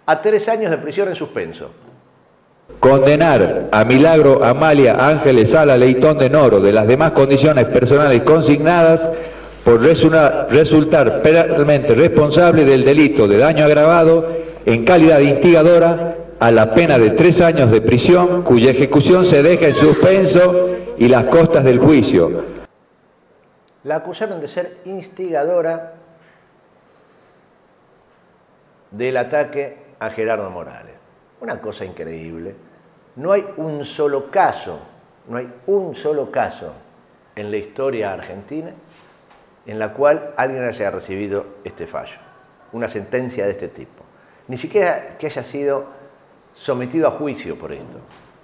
a 3 años de prisión en suspenso. Condenar a Milagro Amalia Ángeles Sala Leitón de Noro de las demás condiciones personales consignadas por resultar penalmente responsable del delito de daño agravado en calidad de instigadora a la pena de 3 años de prisión, cuya ejecución se deja en suspenso y las costas del juicio. La acusaron de ser instigadora del ataque a Gerardo Morales. Una cosa increíble. No hay un solo caso en la historia argentina en la cual alguien haya recibido este fallo, una sentencia de este tipo. Ni siquiera que haya sido sometido a juicio por esto.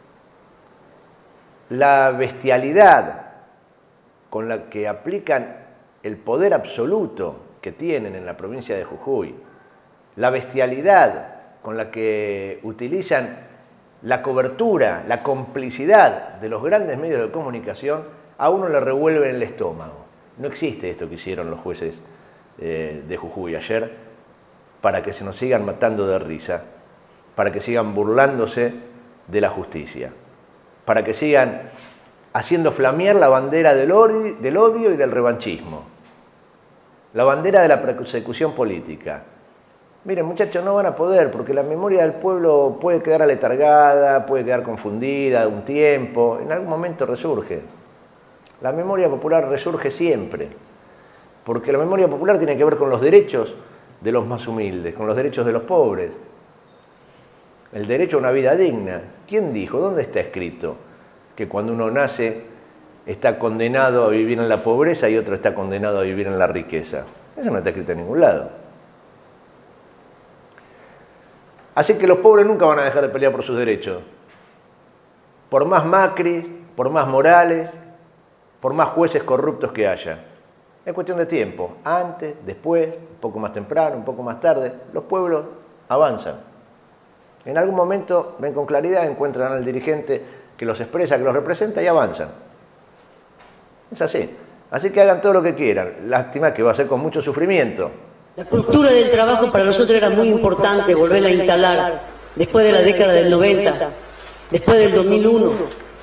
La bestialidad con la que aplican el poder absoluto que tienen en la provincia de Jujuy, la bestialidad con la que utilizan la cobertura, la complicidad de los grandes medios de comunicación, a uno le revuelve el estómago. No existe esto que hicieron los jueces de Jujuy ayer para que se nos sigan matando de risa, para que sigan burlándose de la justicia, para que sigan haciendo flamear la bandera del odio y del revanchismo, la bandera de la persecución política. Miren, muchachos, no van a poder, porque la memoria del pueblo puede quedar aletargada, puede quedar confundida un tiempo, en algún momento resurge. La memoria popular resurge siempre, porque la memoria popular tiene que ver con los derechos de los más humildes, con los derechos de los pobres. El derecho a una vida digna. ¿Quién dijo? ¿Dónde está escrito que cuando uno nace está condenado a vivir en la pobreza y otro está condenado a vivir en la riqueza? Eso no está escrito en ningún lado. Así que los pobres nunca van a dejar de pelear por sus derechos. Por más Macri, por más Morales, por más jueces corruptos que haya. Es cuestión de tiempo. Antes, después, un poco más temprano, un poco más tarde, los pueblos avanzan. En algún momento ven con claridad, encuentran al dirigente que los expresa, que los representa y avanzan. Es así. Así que hagan todo lo que quieran. Lástima que va a ser con mucho sufrimiento. La cultura del trabajo para nosotros era muy importante volverla a instalar después de la década del 90, después del 2001,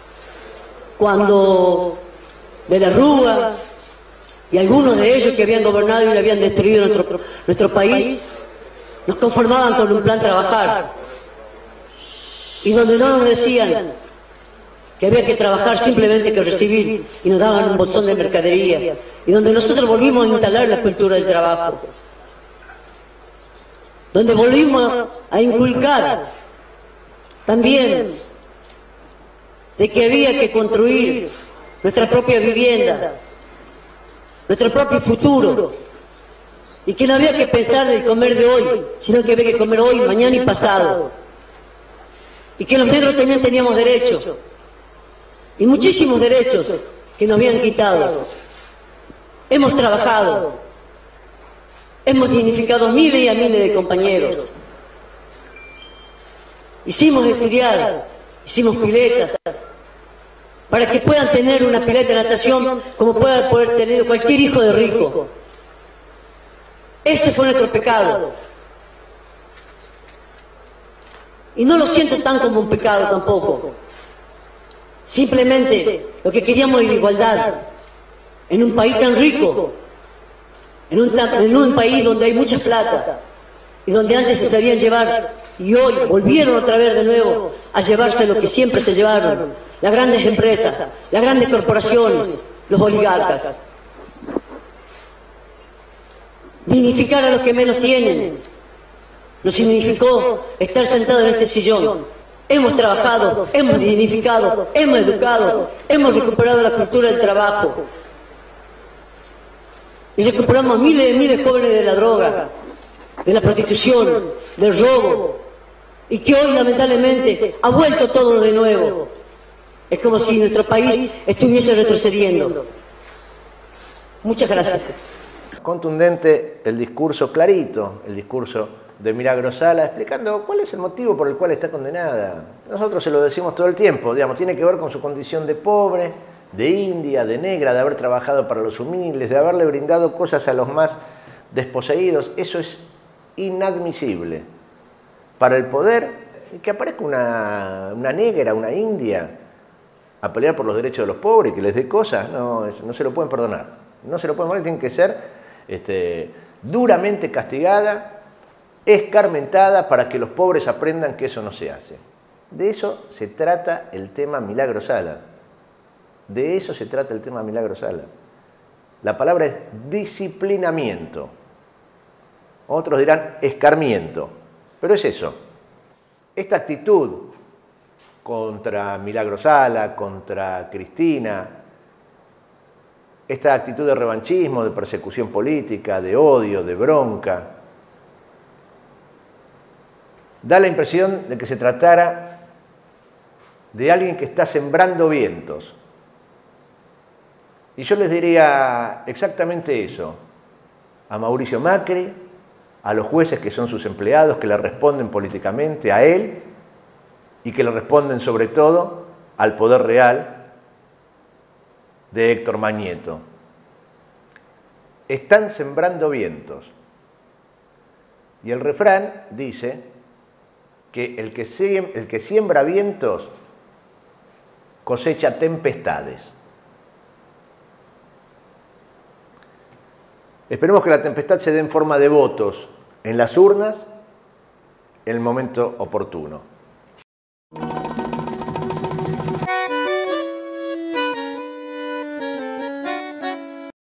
cuando de la Rúa y algunos de ellos que habían gobernado y le habían destruido nuestro país, nos conformaban con un plan trabajar, y donde no nos decían que había que trabajar simplemente que recibir, y nos daban un bolsón de mercadería, y donde nosotros volvimos a instalar la cultura del trabajo, donde volvimos a inculcar también de que había que construir nuestra propia vivienda, nuestro propio futuro, y que no había que pensar en el comer de hoy, sino que había que comer hoy, mañana y pasado, y que los negros también teníamos derechos, y muchísimos derechos que nos habían quitado. Hemos trabajado, hemos dignificado miles y a miles de compañeros, hicimos estudiar, hicimos piletas, para que puedan tener una pileta de natación como pueda poder tener cualquier hijo de rico. Ese fue nuestro pecado. Y no lo siento tan como un pecado tampoco. Simplemente lo que queríamos era igualdad en un país tan rico, en un país donde hay mucha plata y donde antes se sabían llevar y hoy volvieron otra vez de nuevo a llevarse lo que siempre se llevaron, las grandes empresas, las grandes corporaciones, los oligarcas. Dignificar a los que menos tienen no significó estar sentado en este sillón. Hemos trabajado, hemos dignificado, hemos educado, hemos recuperado la cultura del trabajo. Y recuperamos miles y miles de jóvenes de la droga, de la prostitución, del robo, y que hoy lamentablemente ha vuelto todo de nuevo. Es como si nuestro país estuviese retrocediendo. Muchas gracias. Contundente el discurso, clarito el discurso de Milagro Sala, explicando cuál es el motivo por el cual está condenada. Nosotros se lo decimos todo el tiempo, digamos, tiene que ver con su condición de pobre, de india, de negra, de haber trabajado para los humildes, de haberle brindado cosas a los más desposeídos. Eso es inadmisible. para el poder y que aparezca una negra, una india, a pelear por los derechos de los pobres, que les dé cosas, no se lo pueden perdonar. No se lo pueden perdonar, tienen que ser duramente castigada, escarmentada, para que los pobres aprendan que eso no se hace. De eso se trata el tema Milagro Sala. De eso se trata el tema Milagro Sala. La palabra es disciplinamiento. Otros dirán escarmiento, pero es eso. Esta actitud contra Milagro Sala, contra Cristina, esta actitud de revanchismo, de persecución política, de odio, de bronca, da la impresión de que se tratara de alguien que está sembrando vientos. Y yo les diría exactamente eso a Mauricio Macri, a los jueces que son sus empleados, que le responden políticamente, a él, y que le responden sobre todo al poder real de Héctor Magneto. Están sembrando vientos. Y el refrán dice que el que siembra vientos cosecha tempestades. Esperemos que la tempestad se dé en forma de votos en las urnas en el momento oportuno.